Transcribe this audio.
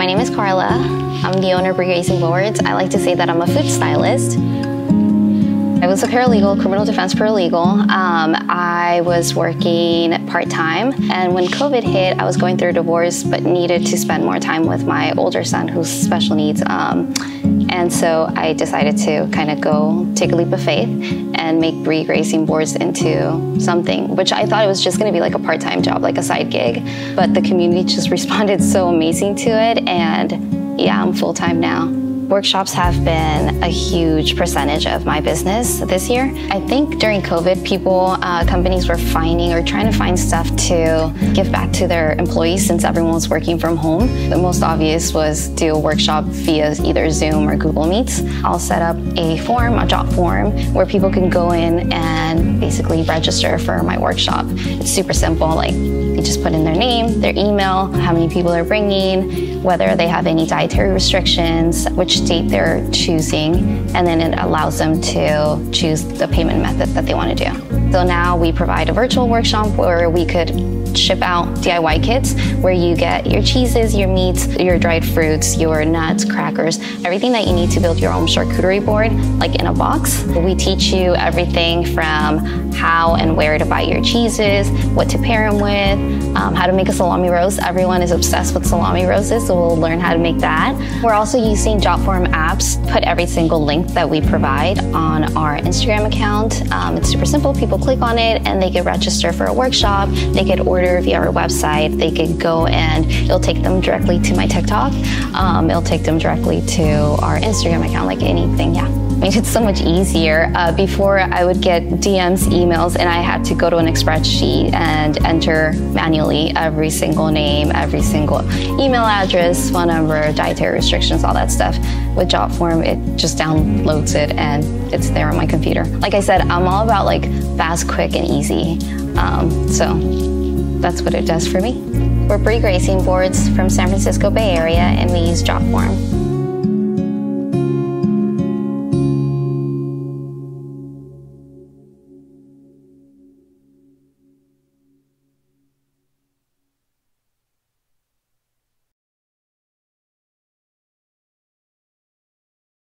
My name is Carla. I'm the owner of Brie Racing Boards. I like to say that I'm a food stylist. I was a paralegal, criminal defense paralegal. I was working part-time, and when COVID hit, I was going through a divorce but needed to spend more time with my older son who's special needs. And so I decided to kind of go take a leap of faith and make Brie Racing Boards into something, which I thought it was just going to be like a part-time job, like a side gig. But the community just responded so amazing to it, and yeah, I'm full-time now. Workshops have been a huge percentage of my business this year. I think during COVID, companies were finding or trying to find stuff to give back to their employees since everyone was working from home. The most obvious was do a workshop via either Zoom or Google Meets. I'll set up a form, a job form, where people can go in and basically register for my workshop. It's super simple. Like, they just put in their name, their email, how many people they're bringing, whether they have any dietary restrictions, which date they're choosing, and then it allows them to choose the payment method that they want to do. So now we provide a virtual workshop where we could ship out DIY kits where you get your cheeses, your meats, your dried fruits, your nuts, crackers, everything that you need to build your own charcuterie board, like in a box. We teach you everything from how and where to buy your cheeses, what to pair them with, how to make a salami roast. Everyone is obsessed with salami roasts, so we'll learn how to make that. We're also using JotForm apps, put every single link that we provide on our Instagram account. It's super simple. People click on it and they can register for a workshop. They could order via our website. They could go and it'll take them directly to my TikTok. It'll take them directly to our Instagram account, like anything, yeah. Made it so much easier. Before, I would get DMs, emails, and I had to go to an Express sheet and enter manually every single name, every single email address, phone number, dietary restrictions, all that stuff. With JotForm, it just downloads it and it's there on my computer. Like I said, I'm all about like fast, quick, and easy. So that's what it does for me. We're Brie Racing Boards from San Francisco Bay Area, and we use JotForm.